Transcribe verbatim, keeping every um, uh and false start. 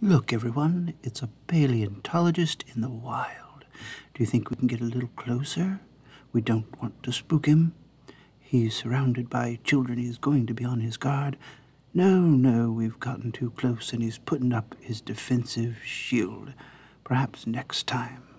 Look, everyone, it's a paleontologist in the wild. Do you think we can get a little closer? We don't want to spook him. He's surrounded by children. He's going to be on his guard. No, no, we've gotten too close, and he's putting up his defensive shield. Perhaps next time.